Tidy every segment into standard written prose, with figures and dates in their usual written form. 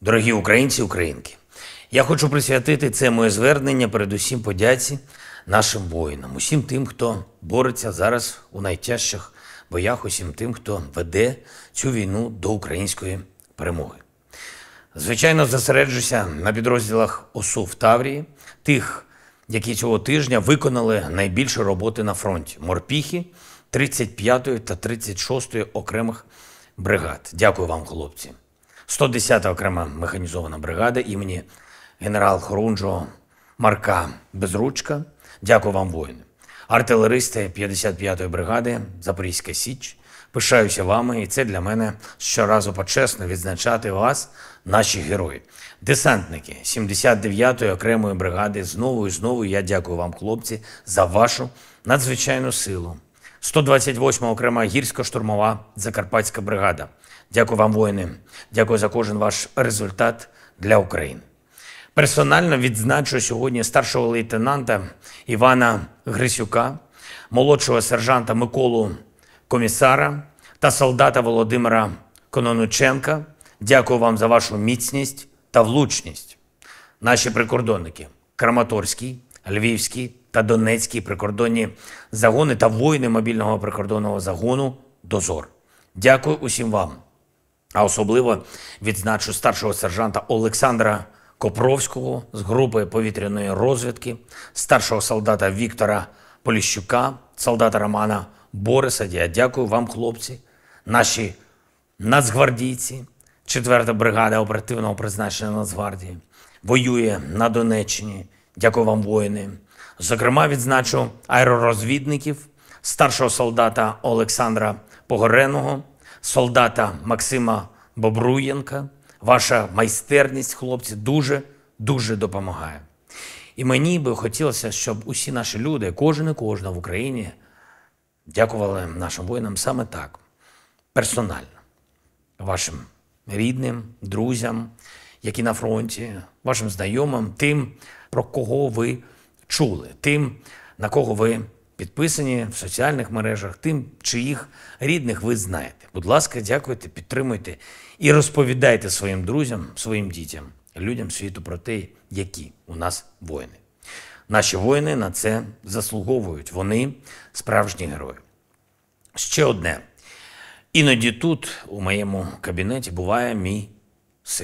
Дорогі українці і українки, я хочу присвятити це моє звернення передусім подяці нашим воїнам, усім тим, хто бореться зараз у найтяжчих боях, усім тим, хто веде цю війну до української перемоги. Звичайно, зосереджуся на підрозділах ОСУ в Таврії, тих, які цього тижня виконали найбільше роботи на фронті. Морпіхи 35-ї та 36-ї окремих бригад. Дякую вам, хлопці. 110-та окрема механізована бригада імені генерал-хорунжого Марка Безручка. Дякую вам, воїни. Артилеристи 55-ї бригади Запорізька Січ. Пишаюся вами, і це для мене щоразу почесно відзначати вас, наші герої. Десантники 79-ї окремої бригади, знову і знову я дякую вам, хлопці, за вашу надзвичайну силу. 128-ма окрема гірсько-штурмова Закарпатська бригада. Дякую вам, воїни. Дякую за кожен ваш результат для України. Персонально відзначу сьогодні старшого лейтенанта Івана Грисюка, молодшого сержанта Миколу Комісара та солдата Володимира Кононученка. Дякую вам за вашу міцність та влучність. Наші прикордонники Краматорський, Львівський та Донецький прикордонні загони та воїни мобільного прикордонного загону «Дозор». Дякую усім вам. А особливо відзначу старшого сержанта Олександра Копровського з групи повітряної розвідки, старшого солдата Віктора Поліщука, солдата Романа Бориса. Я дякую вам, хлопці, наші нацгвардійці. 4-та бригада оперативного призначення Нацгвардії воює на Донеччині. Дякую вам, воїни. Зокрема, відзначу аеророзвідників, старшого солдата Олександра Погореного, солдата Максима Бобруєнка. Ваша майстерність, хлопці, дуже допомагає. І мені би хотілося, щоб усі наші люди, кожен і кожна в Україні, дякували нашим воїнам саме так, персонально. Вашим рідним, друзям, які на фронті, вашим знайомим, тим, про кого ви чули, тим, на кого ви підписані в соціальних мережах, тим, чиїх рідних ви знаєте. Будь ласка, дякуйте, підтримуйте і розповідайте своїм друзям, своїм дітям, людям світу про те, які у нас воїни. Наші воїни на це заслуговують. Вони справжні герої. Ще одне. Іноді тут, у моєму кабінеті, буває мій син.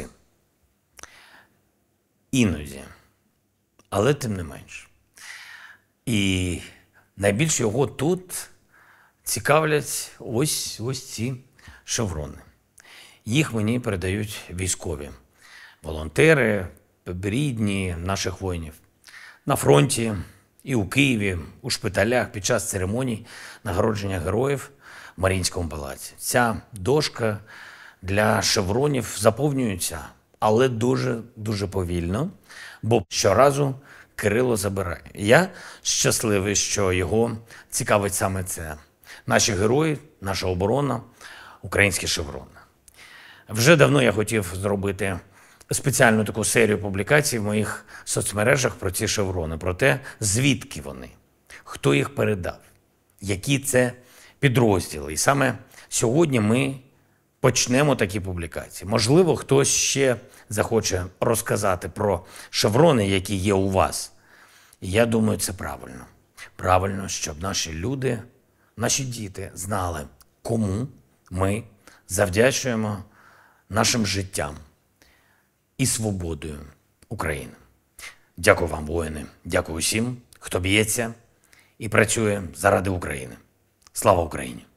Іноді. Але тим не менш. І найбільше його тут цікавлять ось ці шеврони. Їх мені передають військові, волонтери, рідні наших воїнів. На фронті і у Києві, у шпиталях під час церемоній нагородження героїв в Маріїнському палаці. Ця дошка для шевронів заповнюється, але дуже повільно, бо щоразу Кирило забирає. Я щасливий, що його цікавить саме це. Наші герої, наша оборона, українські шеврони. Вже давно я хотів зробити спеціальну таку серію публікацій в моїх соцмережах про ці шеврони, про те, звідки вони, хто їх передав, які це підрозділи. І саме сьогодні ми почнемо такі публікації. Можливо, хтось ще захоче розказати про шеврони, які є у вас. І я думаю, це правильно. Правильно, щоб наші люди, наші діти знали, кому ми завдячуємо нашим життям і свободою України. Дякую вам, воїни. Дякую усім, хто б'ється і працює заради України. Слава Україні!